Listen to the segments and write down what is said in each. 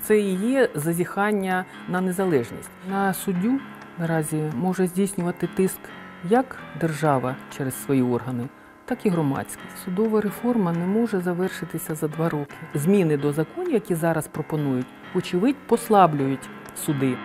Це і є зазіхання на незалежність. На суддю наразі може здійснювати тиск як держава через свої органи, так і громадськість. Судова реформа не може завершитися за 2 роки. Зміни до законів, які зараз пропонують, вочевидь, послаблюють суди.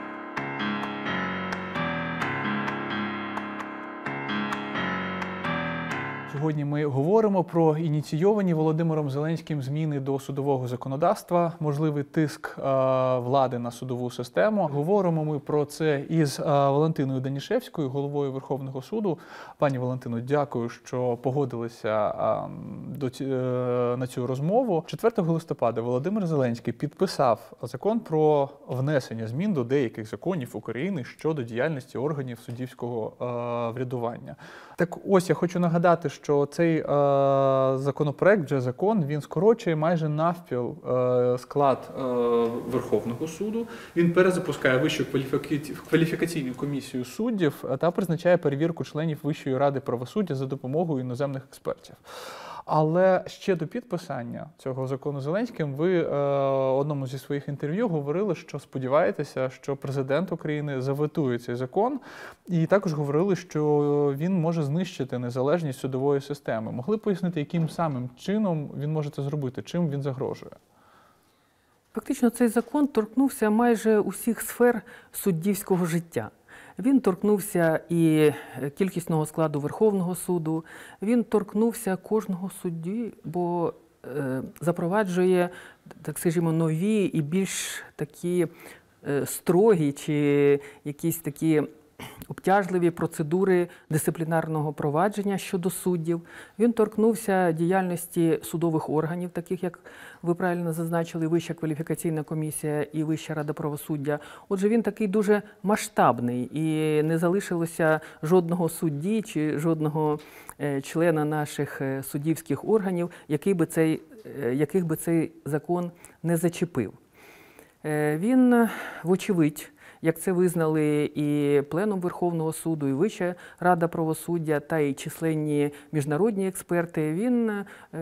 Сьогодні ми говоримо про ініційовані Володимиром Зеленським зміни до судового законодавства, можливий тиск влади на судову систему. Говоримо ми про це із Валентиною Данішевською, головою Верховного суду. Пані Валентино, дякую, що погодилися на цю розмову. 4 листопада Володимир Зеленський підписав закон про внесення змін до деяких законів України щодо діяльності органів суддівського врядування. Так ось, я хочу нагадати, що цей законопроект, вже закон, він скорочує майже навпіл склад Верховного суду. Він перезапускає Вищу кваліфікаційну комісію суддів та призначає перевірку членів Вищої ради правосуддя за допомогою іноземних експертів. Але ще до підписання цього закону Зеленським ви в одному зі своїх інтерв'ю говорили, що сподіваєтеся, що президент України заветує цей закон, і також говорили, що він може знищити незалежність судової системи. Могли б пояснити, яким самим чином він може це зробити, чим він загрожує? Фактично, цей закон торкнувся майже усіх сфер суддівського життя. Він торкнувся і кількісного складу Верховного суду, він торкнувся кожного судді, бо запроваджує, так скажімо, нові і більш такі строгі чи якісь такі обтяжливі процедури дисциплінарного провадження щодо суддів. Він торкнувся діяльності судових органів, таких як ви правильно зазначили, Вища кваліфікаційна комісія і Вища рада правосуддя. Отже, він такий дуже масштабний і не залишилося жодного судді чи жодного члена наших суддівських органів, яких би цей закон не зачепив. Він, вочевидь, як це визнали і Пленум Верховного суду, і Вища рада правосуддя, та й численні міжнародні експерти, він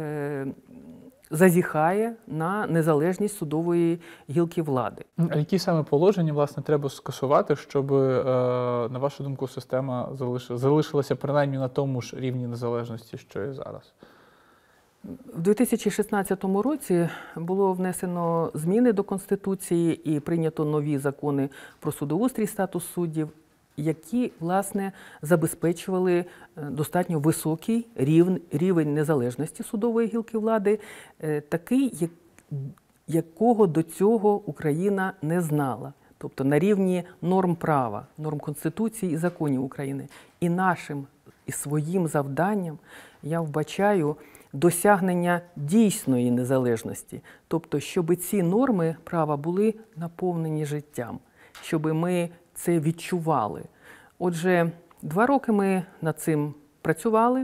зазіхає на незалежність судової гілки влади. А які саме положення, власне, треба скасувати, щоб, на вашу думку, система залишилася принаймні на тому ж рівні незалежності, що і зараз? У 2016 році було внесено зміни до Конституції і прийнято нові закони про судоустрій, статус суддів, які, власне, забезпечували достатньо високий рівень незалежності судової гілки влади, такий, якого до цього Україна не знала. Тобто на рівні норм права, норм Конституції і законів України. І нашим, і своїм завданням я вбачаю досягнення дійсної незалежності. Тобто, щоб ці норми права були наповнені життям, щоб ми це відчували. Отже, 2 роки ми над цим працювали,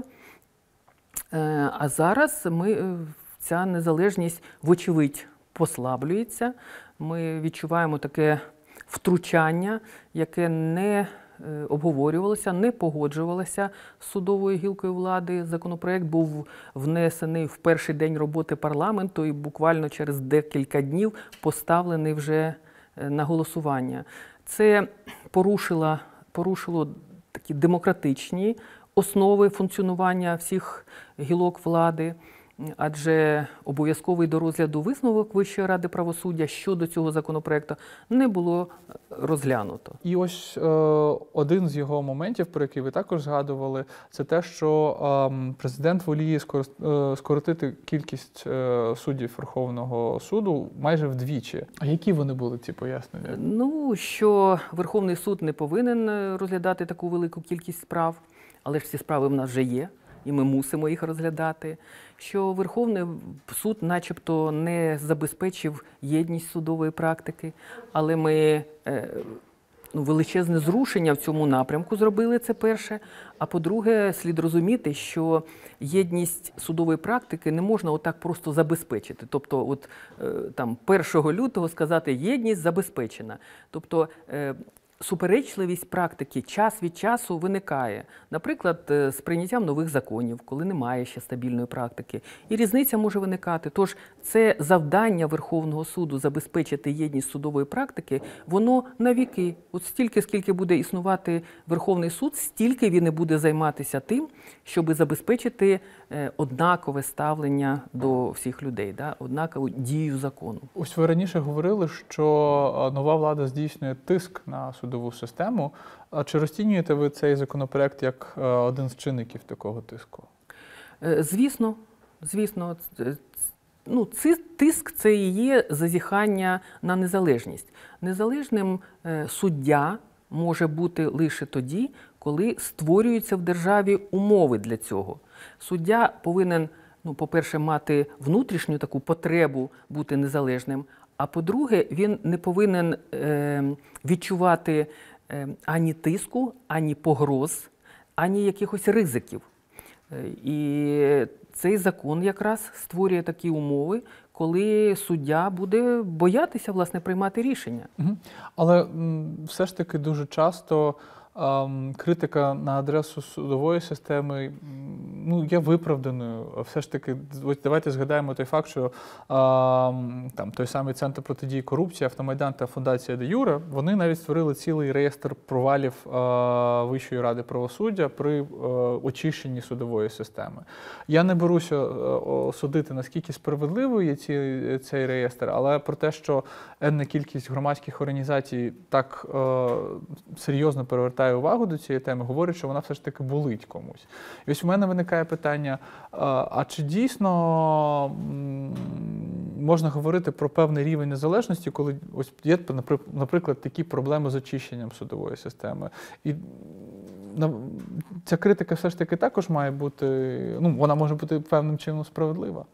а зараз ця незалежність, вочевидь, послаблюється. Ми відчуваємо таке втручання, яке не обговорювалося, не погоджувалося з судовою гілкою влади. Законопроект був внесений в перший день роботи парламенту і буквально через декілька днів поставлений вже на голосування. Це порушило такі демократичні основи функціонування всіх гілок влади, адже обов'язковий до розгляду висновок Вищої ради правосуддя щодо цього законопроекту не було розглянуто. І ось один з його моментів, про який ви також згадували, це те, що президент воліє скоротити кількість суддів Верховного суду майже вдвічі. А які вони були, ці пояснення? Ну, що Верховний суд не повинен розглядати таку велику кількість справ, але ж ці справи в нас вже є. І ми мусимо їх розглядати, що Верховний суд начебто не забезпечив єдність судової практики, але ми величезне зрушення в цьому напрямку зробили, це перше. А по-друге, слід розуміти, що єдність судової практики не можна отак просто забезпечити. Тобто, от там 1 лютого сказати, єдність забезпечена. Тобто, суперечливість практики час від часу виникає. Наприклад, з прийняттям нових законів, коли немає ще стабільної практики. І різниця може виникати. Тож це завдання Верховного суду забезпечити єдність судової практики, воно на віки. От стільки, скільки буде існувати Верховний суд, стільки він і буде займатися тим, щоб забезпечити однакове ставлення до всіх людей, да? Однакову дію закону. Ось ви раніше говорили, що нова влада здійснює тиск на судову систему. А чи розцінюєте ви цей законопроект як один з чинників такого тиску? Звісно. Тиск – це і є зазіхання на незалежність. Незалежним суддя може бути лише тоді, коли створюються в державі умови для цього. Суддя повинен, по-перше, мати внутрішню таку потребу бути незалежним, а по-друге, він не повинен відчувати ані тиску, ані погроз, ані якихось ризиків. І цей закон якраз створює такі умови, коли суддя буде боятися, власне, приймати рішення. Але все ж таки дуже часто критика на адресу судової системи є виправданою. Все ж таки, ось давайте згадаємо той факт, що той самий Центр протидії корупції, Автомайдан та Фундація Де Юре, вони навіть створили цілий реєстр провалів Вищої ради правосуддя при очищенні судової системи. Я не беруся судити, наскільки справедливий є цей реєстр, але про те, що енна кількість громадських організацій так серйозно перевертає увагу до цієї теми, говорить, що вона все ж таки болить комусь. І ось у мене виникає питання, а чи дійсно можна говорити про певний рівень незалежності, коли ось є, наприклад, такі проблеми з очищенням судової системи? І ця критика все ж таки також має бути, вона може бути певним чином справедлива.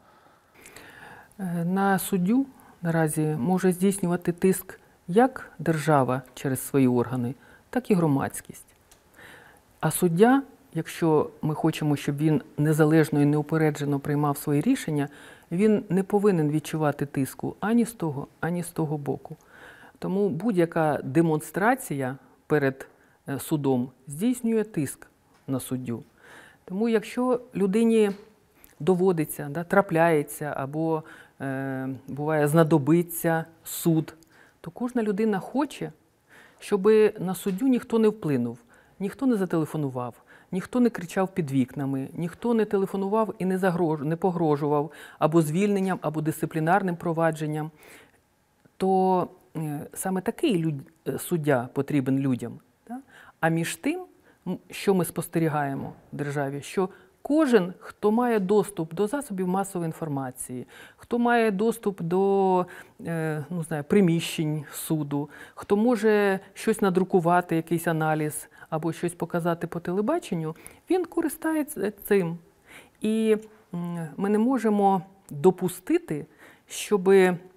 На суддю наразі може здійснювати тиск як держава через свої органи, так і громадськість. А суддя, якщо ми хочемо, щоб він незалежно і неупереджено приймав свої рішення, він не повинен відчувати тиску ані з того боку. Тому будь-яка демонстрація перед судом здійснює тиск на суддю. Тому якщо людині доводиться, трапляється або буває знадобиться суд, то кожна людина хоче, щоб на суддю ніхто не вплинув, ніхто не зателефонував, ніхто не кричав під вікнами, ніхто не телефонував і не погрожував або звільненням, або дисциплінарним провадженням. То саме такий суддя потрібен людям. А між тим, що ми спостерігаємо в державі, що кожен, хто має доступ до засобів масової інформації, хто має доступ до приміщень суду, хто може щось надрукувати, якийсь аналіз або щось показати по телебаченню, він користається цим. І ми не можемо допустити, щоб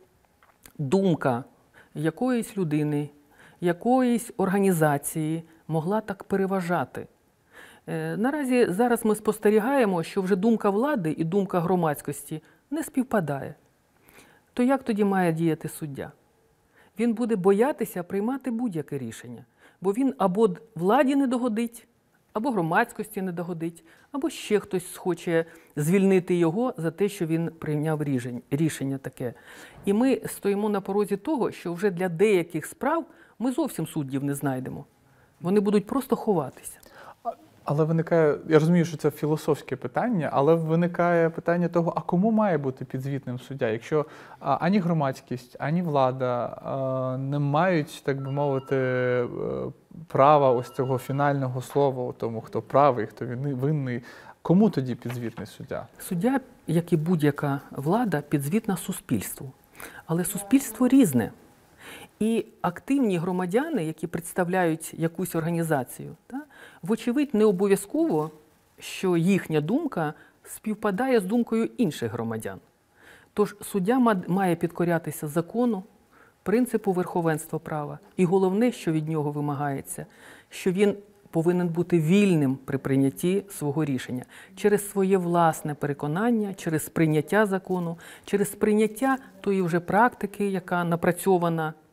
думка якоїсь людини, якоїсь організації могла так переважати. Наразі зараз ми спостерігаємо, що вже думка влади і думка громадськості не співпадає. То як тоді має діяти суддя? Він буде боятися приймати будь-яке рішення, бо він або владі не догодить, або громадськості не догодить, або ще хтось схоче звільнити його за те, що він прийняв рішення таке. І ми стоїмо на порозі того, що вже для деяких справ ми зовсім суддів не знайдемо. Вони будуть просто ховатися. Але виникає, я розумію, що це філософське питання, але виникає питання того, а кому має бути підзвітним суддя, якщо ані громадськість, ані влада не мають, так би мовити, права ось цього фінального слова у тому, хто правий, хто винний. Кому тоді підзвітний суддя? Суддя, як і будь-яка влада, підзвітна суспільству. Але суспільство різне. І активні громадяни, які представляють якусь організацію, вочевидь, не обов'язково, що їхня думка співпадає з думкою інших громадян. Тож суддя має підкорятися закону, принципу верховенства права. І головне, що від нього вимагається, що він повинен бути вільним при прийнятті свого рішення. Через своє власне переконання, через прийняття закону, через прийняття тої вже практики, яка напрацьована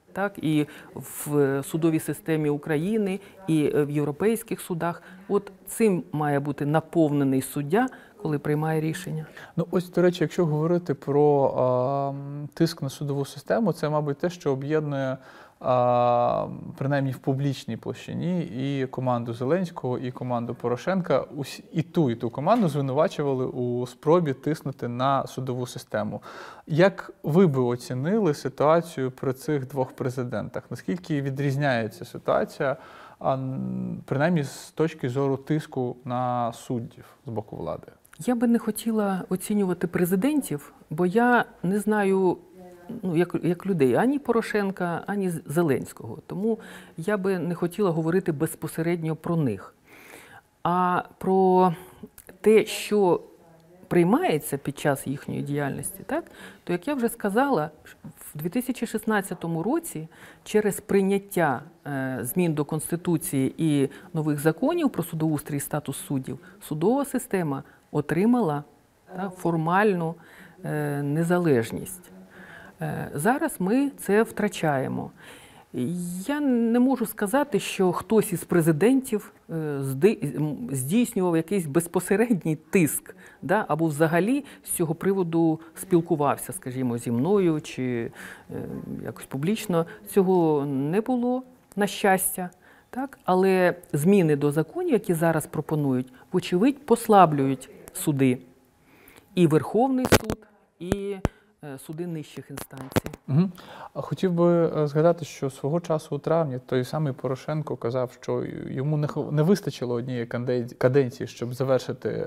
так, і в судовій системі України, і в європейських судах. От цим має бути наповнений суддя, коли приймає рішення. Ну, ось, до речі, якщо говорити про тиск на судову систему, це, мабуть, те, що об'єднує, принаймні в публічній площині, і команду Зеленського, і команду Порошенка. І ту команду звинувачували у спробі тиснути на судову систему. Як ви би оцінили ситуацію при цих двох президентах? Наскільки відрізняється ситуація, принаймні з точки зору тиску на суддів з боку влади? Я би не хотіла оцінювати президентів, бо я не знаю, ну, як людей, ані Порошенка, ані Зеленського. Тому я би не хотіла говорити безпосередньо про них. А про те, що приймається під час їхньої діяльності, так, то, як я вже сказала, в 2016 році через прийняття змін до Конституції і нових законів про судоустрій і статус суддів, судова система отримала формальну незалежність. Зараз ми це втрачаємо. Я не можу сказати, що хтось із президентів здійснював якийсь безпосередній тиск, да, або взагалі з цього приводу спілкувався, скажімо, зі мною чи якось публічно. Цього не було, на щастя. Так? Але зміни до законів, які зараз пропонують, вочевидь, послаблюють суди. І Верховний суд, і суди нижчих інстанцій. Угу. Хотів би згадати, що свого часу у травні той самий Порошенко казав, що йому не вистачило однієї каденції, щоб завершити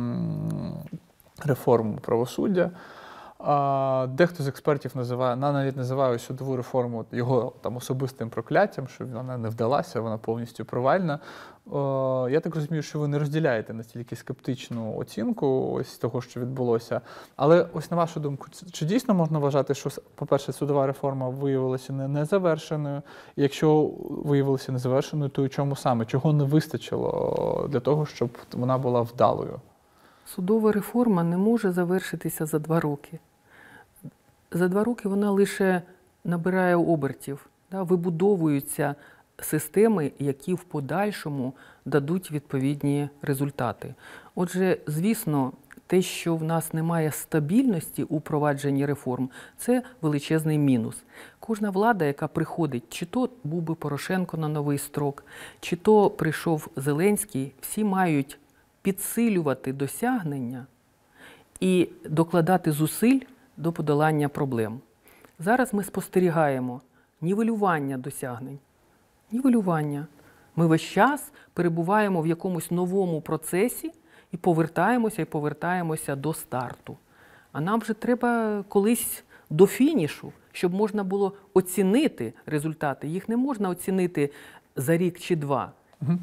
реформу правосуддя. Дехто з експертів навіть називає судову реформу його там особистим прокляттям, що вона не вдалася, вона повністю провальна. Я так розумію, що ви не розділяєте настільки скептичну оцінку ось того, що відбулося. Але ось на вашу думку, чи дійсно можна вважати, що, по-перше, судова реформа виявилася незавершеною? І якщо виявилася незавершеною, то і чому саме? Чого не вистачило для того, щоб вона була вдалою? Судова реформа не може завершитися за 2 роки. За 2 роки вона лише набирає обертів, да, вибудовуються системи, які в подальшому дадуть відповідні результати. Отже, звісно, те, що в нас немає стабільності у провадженні реформ, це величезний мінус. Кожна влада, яка приходить, чи то був би Порошенко на новий строк, чи то прийшов Зеленський, всі мають підсилювати досягнення і докладати зусиль до подолання проблем. Зараз ми спостерігаємо нівелювання досягнень. Нівелювання. Ми весь час перебуваємо в якомусь новому процесі і повертаємося до старту. А нам вже треба колись до фінішу, щоб можна було оцінити результати. Їх не можна оцінити за рік чи 2.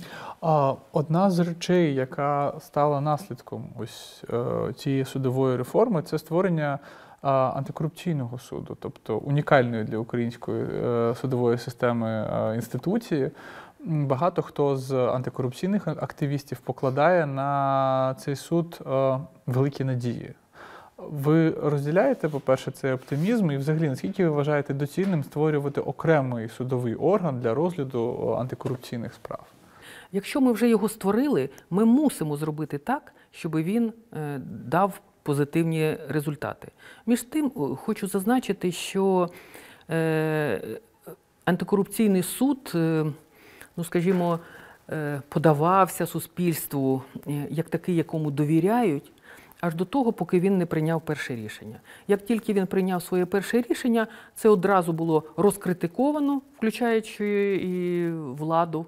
Одна з речей, яка стала наслідком ось цієї судової реформи, це створення антикорупційного суду, тобто унікальної для української судової системи інституції. Багато хто з антикорупційних активістів покладає на цей суд великі надії. Ви розділяєте, по-перше, цей оптимізм і взагалі, наскільки ви вважаєте доцільним створювати окремий судовий орган для розгляду антикорупційних справ? Якщо ми вже його створили, ми мусимо зробити так, щоб він дав позитивні результати. Між тим, хочу зазначити, що антикорупційний суд, ну, скажімо, подавався суспільству як такий, якому довіряють, аж до того, поки він не прийняв перше рішення. Як тільки він прийняв своє перше рішення, це одразу було розкритиковано, включаючи і владу.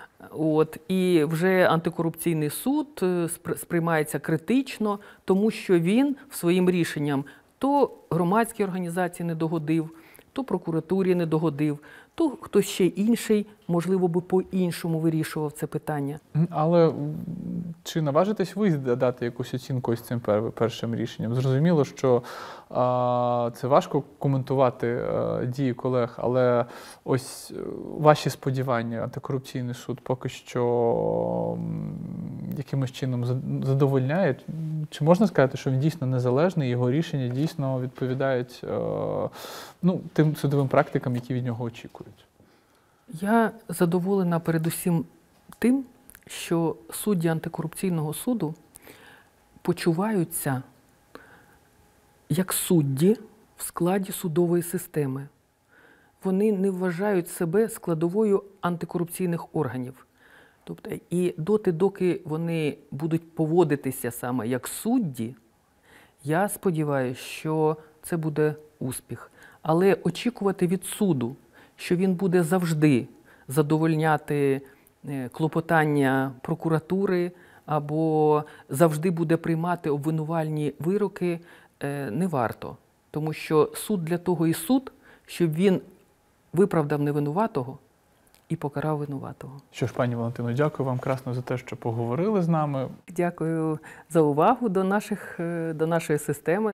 І вже антикорупційний суд сприймається критично, тому що він своїм рішенням то громадській організації не догодив, то прокуратурі не догодив, то хтось ще інший, можливо, би по-іншому вирішував це питання. Але чи наважитесь ви дати якусь оцінку із цим першим рішенням? Зрозуміло, що це важко коментувати дії колег, але ось ваші сподівання, антикорупційний суд поки що якимось чином задовольняє? Чи можна сказати, що він дійсно незалежний, його рішення дійсно відповідають тим судовим практикам, які від нього очікують? Я задоволена передусім тим, що судді антикорупційного суду почуваються як судді в складі судової системи. Вони не вважають себе складовою антикорупційних органів. Тобто, і доки вони будуть поводитися саме як судді, я сподіваюся, що це буде успіх. Але очікувати від суду, що він буде завжди задовольняти клопотання прокуратури або завжди буде приймати обвинувальні вироки, не варто. Тому що суд для того і суд, щоб він виправдав невинуватого і покарав винуватого. Що ж, пані Валентино, дякую вам красно за те, що поговорили з нами. Дякую за увагу до нашої системи.